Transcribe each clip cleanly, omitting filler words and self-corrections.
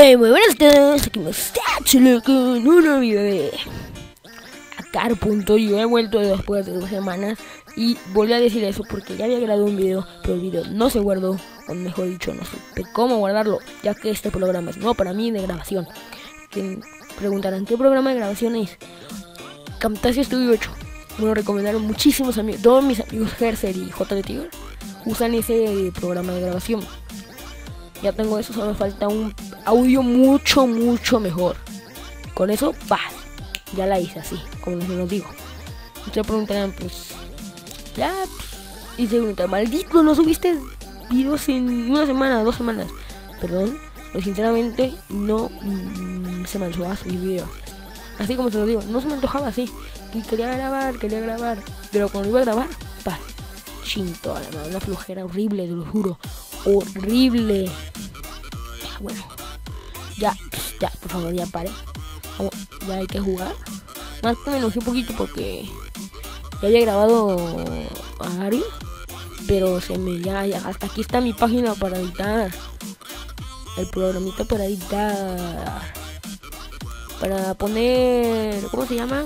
Muy buenas tardes, aquí me está con un video de Acar.io. Yo he vuelto después de 2 semanas y volví a decir eso porque ya había grabado un video, pero el video no se guardó, o mejor dicho, no supe cómo guardarlo, ya que este programa es nuevo para mí de grabación. Que preguntarán, ¿qué programa de grabación es? Camtasia Studio 8. Me lo recomendaron muchísimos amigos, todos mis amigos Herser y JD Tiger usan ese programa de grabación. Ya tengo eso, solo me falta un audio mucho mejor. Con eso, ya la hice así, como les lo digo. Ustedes preguntarán, pues, ya, y se preguntan, maldito, no subiste videos en 1 semana, 2 semanas. Perdón, pero sinceramente no se me antojaba subir videos. Así como se lo digo, no se me antojaba así. Y quería grabar, pero cuando iba a grabar, chinto, una flojera horrible, te lo juro, horrible. Bueno, ya, por favor, ya pare. Ya hay que jugar. Más que me enojé un poquito porque ya había grabado a Ari, pero hasta aquí está mi página para editar. El programita para editar, para poner, ¿cómo se llama?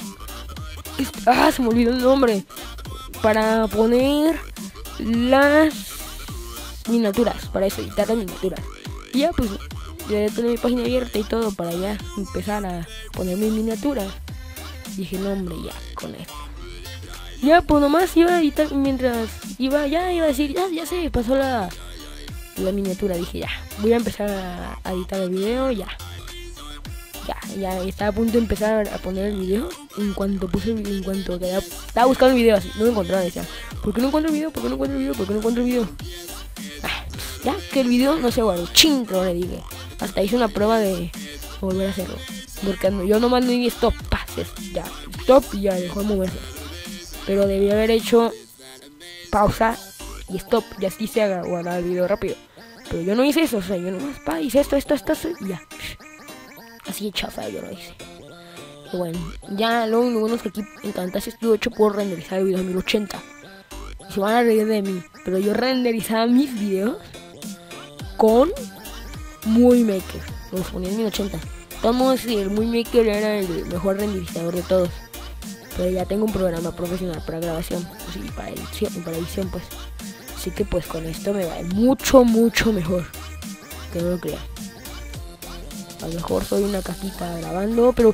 Se me olvidó el nombre. Para poner las miniaturas, para eso, editar las miniaturas. Y ya, pues, ya tengo mi página abierta y todo para ya empezar a poner mis miniaturas. Dije, no, hombre, ya, con esto. Ya, pues nomás iba a editar mientras iba a decir, ya se pasó la miniatura. Dije, ya, voy a empezar a editar el video, ya estaba a punto de empezar a poner el video. En cuanto estaba buscando el video así, no lo encontraba, decía, ¿por qué no encuentro el video? Ya que el video no se guardó, chinto, le dije. Hasta hice una prueba de volver a hacerlo, porque yo nomás no di stop, stop y ya dejó de moverse. Pero debía haber hecho pausa y stop, y así se haga guardar el video rápido. Pero yo no hice eso, o sea, yo nomás hice esto y ya. Así de chafa, yo lo hice. Y bueno, ya lo bueno es que aquí en Camtasia Studio 8 puedo renderizar el video en 1080. Y se van a reír de mí, pero yo renderizaba mis videos con Movie Maker. Los ponía en 1080. De todos modos, el Movie Maker era el mejor renderizador de todos. Pero ya tengo un programa profesional para grabación, así, para edición, pues. Así que pues con esto me va mucho mejor. Que no lo crean. A lo mejor soy una cajita grabando, pero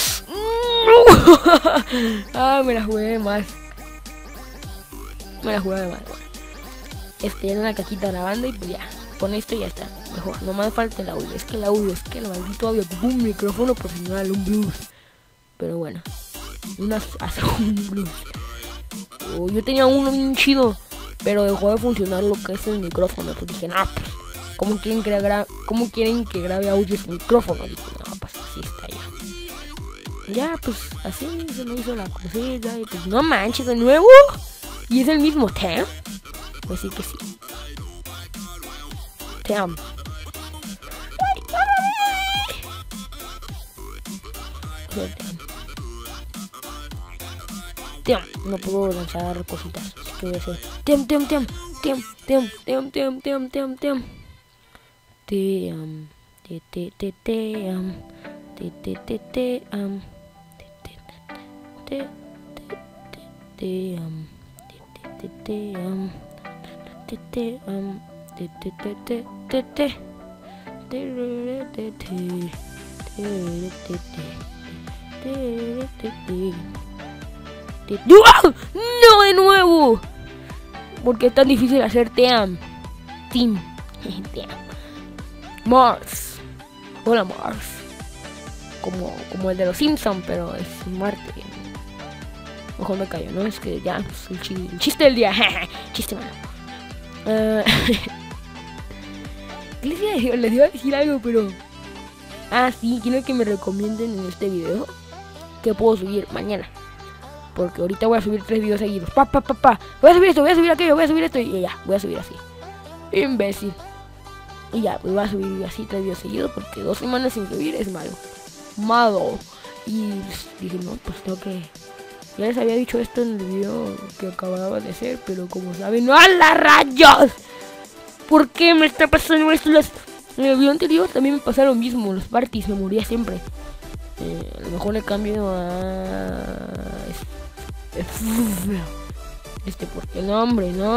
me la jugué más. Bueno. Era una cajita grabando y pues ya. Con esto ya está. Mejor. No más falta el audio. Es que el maldito audio ocupa un micrófono profesional, un Blues. Pero bueno. Un Blues. Yo tenía uno bien chido, pero dejó de funcionar lo que es el micrófono. Pues dije, pues, ¿cómo quieren que grabe audio sin micrófono? Dije, pues así está ya. Ya, pues así se me hizo la cosita. Y pues no manches, de nuevo. Y es el mismo tema. Pues sí que sí. Damn. No puedo lanzar cositas, así que voy a hacer ¡No, de nuevo! Porque es tan difícil hacer Team Mars. Hola Mars. Como el de los Simpsons, pero es Marte. Mejor me callo, ¿no? Es que ya, pues, el chiste del día. Chiste malo. Les iba a decir algo, pero sí, quiero que me recomienden en este video que puedo subir mañana. Porque ahorita voy a subir 3 videos seguidos. Voy a subir esto, voy a subir aquello, voy a subir esto y ya, voy a subir así. Imbécil. Y ya, pues voy a subir así 3 videos seguidos porque 2 semanas sin subir es malo. Y dije, no, pues tengo que... Ya les había dicho esto en el video que acababa de hacer, pero como saben, ¡no, a las rayos! ¿Por qué me está pasando esto? En el video anterior también me pasaba lo mismo, los parties, me moría siempre. A lo mejor le cambio a... porque el nombre, ¿no?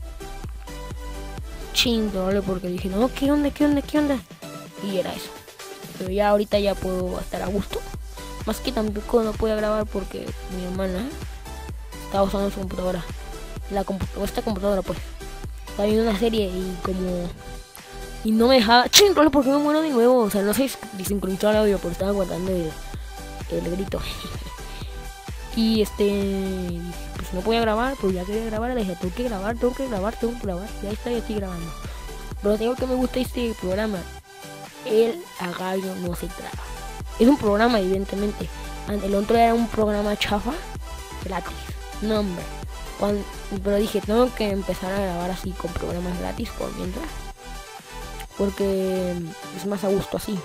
Chingo, ¿vale? Porque dije, no, ¿qué onda? Y era eso. Pero ya ahorita ya puedo estar a gusto. Más que tampoco no podía grabar porque mi hermana estaba usando su computadora. Esta computadora pues. Estaba viendo una serie y no me dejaba. Chingo, ¿por qué me muero de nuevo? O sea, no sé desincronizar el audio porque estaba aguantando el grito. Y pues no podía grabar, pues ya quería grabar, le dije, tengo que grabar. Ya estoy grabando. Pero tengo que me gusta este programa. El Agallo no se traba. Es un programa, evidentemente. El otro era un programa chafa, gratis. No, hombre. Pero dije, tengo que empezar a grabar así con programas gratis por mientras. Porque es más a gusto así.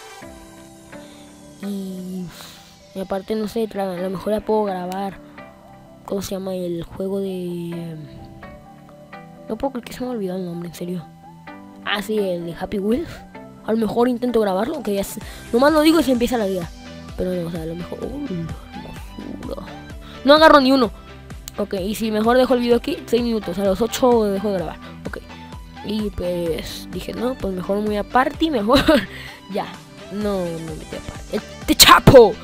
Y aparte, no sé, a lo mejor ya puedo grabar. ¿Cómo se llama el juego de...? No puedo creer que se me ha olvidado el nombre, en serio. Ah, sí, el de Happy Wheels. A lo mejor intento grabarlo, aunque ya nomás lo digo y se empieza la guía. Pero no, o sea, a lo mejor... no agarro ni uno. Ok, y si mejor dejo el video aquí, 6 minutos. A los 8 dejo de grabar. Ok. Y pues dije, no, pues mejor me voy a party, mejor... ya, no me metí a party. ¡Este chapo!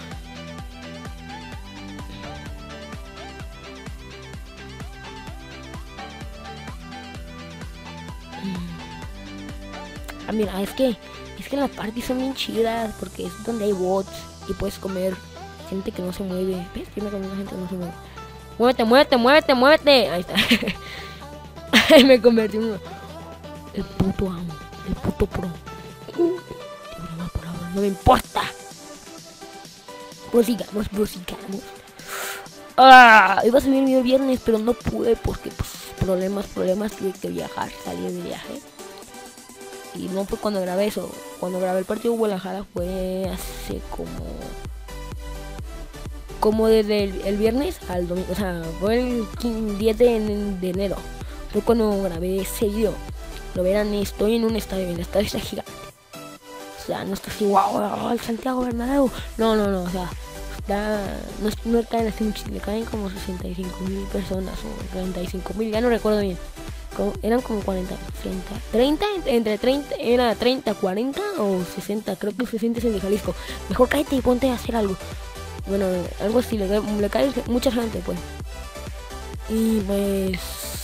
Ah, mira, es que las parties son bien chidas porque es donde hay bots y puedes comer gente que no se mueve. ¿Ves? Yo me comí una gente que no se mueve. ¡Muévete! Ahí está. Me convertí en uno. El puto amo. El puto pro. No me importa. Prosigamos. Iba a subir el video viernes, pero no pude porque pues problemas. Tuve que viajar, salir de viaje. Y no fue cuando grabé eso. Cuando grabé el partido de Guadalajara fue hace como desde el viernes al domingo. O sea, fue el 10 de enero. Fue cuando grabé ese video. Lo verán, estoy en un estadio. El estadio está gigante. O sea, no está así, wow, el Santiago Bernabéu. No, o sea, no caen así muchísimo. Le caen como 65,000 personas o 35,000, ya no recuerdo bien. Eran como 40, 30, entre 30, era 30, 40 o 60, creo que 60 es el de Jalisco. Mejor cállate y ponte a hacer algo. Bueno, algo así, le cae mucha gente pues. Y pues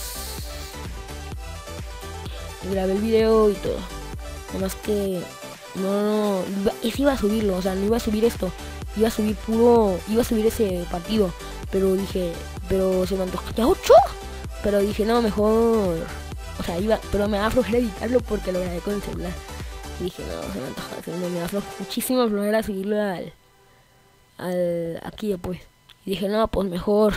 grabé el video y todo. Además que no iba a subirlo, o sea, no iba a subir esto. Iba a subir ese partido. Pero dije, se me antojó. ¿Ya 8? Pero dije, no, mejor... O sea, pero me da flojera editarlo porque lo grabé con el celular. Y dije, no, se me antoja. Me da muchísima flojera subirlo aquí después. Y dije, no, pues mejor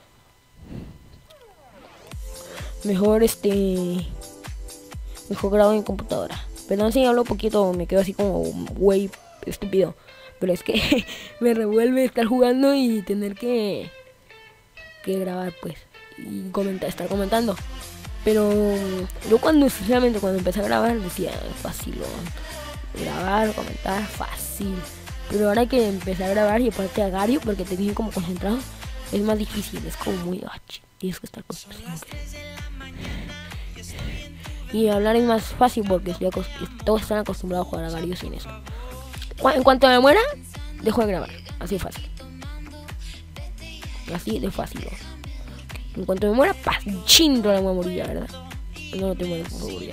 grabo en computadora. Pero no sé, hablo poquito, me quedo así como güey estúpido. Pero es que me revuelve estar jugando y tener que grabar pues. Y estar comentando. Pero yo cuando empecé a grabar decía fácil, grabar, comentar, fácil. Pero ahora que empecé a grabar y aparte a Gario, porque te dije como concentrado, es más difícil, es como muy tienes que estar concentrado. Y hablar es más fácil porque todos están acostumbrados a jugar a Gario sin eso. En cuanto me muera, dejo de grabar, así de fácil. En cuanto me muera, chingo la voy a morir ya, ¿verdad? No te mueres, por favor, ya.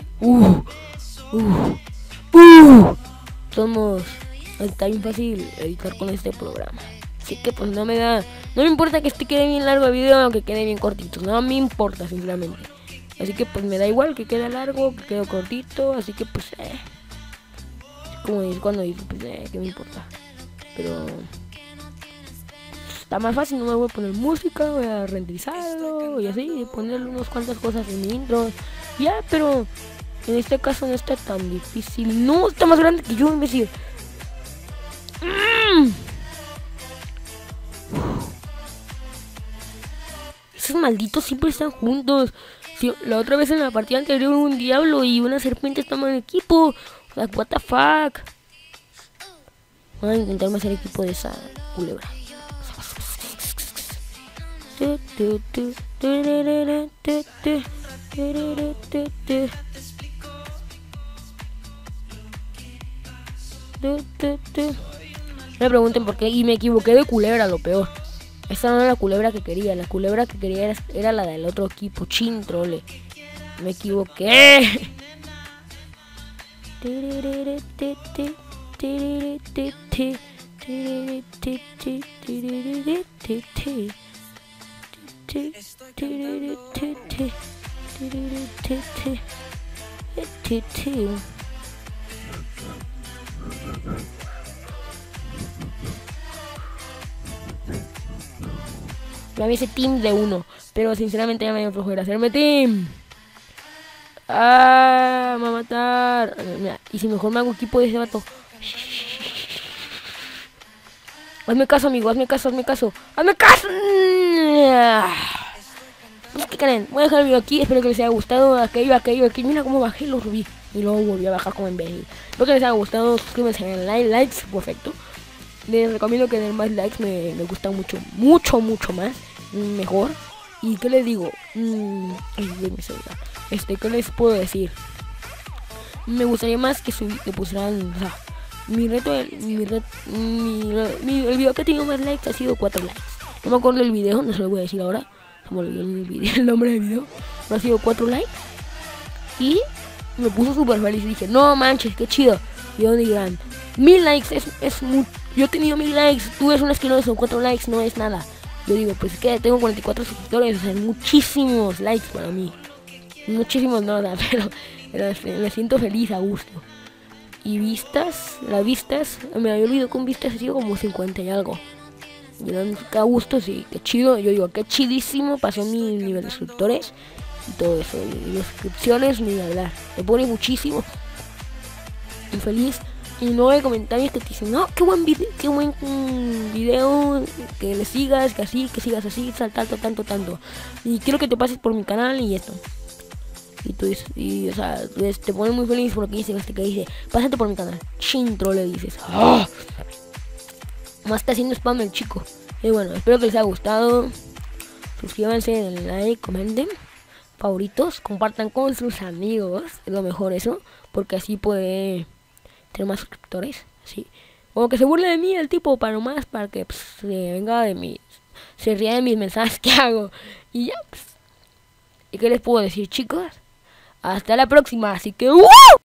Está bien fácil editar con este programa. Así que pues no me importa que quede bien largo el video o que quede bien cortito. No me importa, sinceramente. Así que pues me da igual que quede largo, que quede cortito. Así que pues como dices cuando dices, pues que me importa. Pero está más fácil, no me voy a poner música, voy a renderizarlo y así, ponerle unas cuantas cosas en mi intro. Ya, pero en este caso no está tan difícil. No, está más grande que yo, imbécil. Esos malditos siempre están juntos. Sí, la otra vez en la partida anterior un diablo y una serpiente estaban en equipo. Like, what the fuck. Voy a intentarme hacer equipo de esa culebra. No me pregunten por qué. Y me equivoqué de culebra, lo peor. Esta no era la culebra que quería. La culebra que quería era la del otro equipo. Chin, trole. Me equivoqué. Ya me hice team de uno, pero sinceramente ya me dio flojera hacerme team. Ah, me va a matar. Mira, y si mejor me hago equipo de ese vato. Hazme caso, amigo, hazme caso, hazme caso. ¡Hazme caso! No sé qué creen. Voy a dejar el video aquí. Espero que les haya gustado. Aquello. Mira cómo bajé los rubí. Y luego volví a bajar como imbécil. Espero que les haya gustado. Suscríbanse, den likes. Perfecto. Les recomiendo que den más likes. Me gusta mucho más. Mejor. ¿Y qué les digo? ¿Qué les puedo decir? Me gustaría más que pusieran, o sea, el video que ha tenido más likes ha sido 4 likes. No me acuerdo del video, no se lo voy a decir ahora. Se me olvidó el nombre del video. Pero ha sido 4 likes. Y me puso súper feliz y dije, no manches, qué chido. Y yo dirán, 1000 likes es mucho. Yo he tenido 1000 likes, tú ves unas que no son 4 likes, no es nada. Yo digo, pues es que tengo 44 suscriptores, o sea, muchísimos likes para mí. Muchísimos nada, pero me siento feliz, a gusto. Y las vistas, me había olvidado con vistas ha sido como 50 y algo. Y a gusto, sí, qué chido. Yo digo, qué chidísimo, pasó mi nivel de suscriptores y todo eso. Y las suscripciones, ni hablar. Me pone muchísimo. Y feliz. Y no hay comentarios que te dicen, no, qué buen video, que le sigas, que sigas así, tanto. Y quiero que te pases por mi canal y esto. Y o sea, te pone muy feliz por lo que dice, pásate por mi canal. Chintro le dices. ¡Oh! Más está haciendo spam el chico. Y bueno, espero que les haya gustado. Suscríbanse, denle like, comenten. Favoritos, compartan con sus amigos. Es lo mejor eso, porque así puede tener más suscriptores. ¿Sí? O que se burle de mí el tipo, para que pues, se ría de mis mensajes que hago. Y ya, pues. ¿Y qué les puedo decir, chicos? Hasta la próxima, así que ¡wow!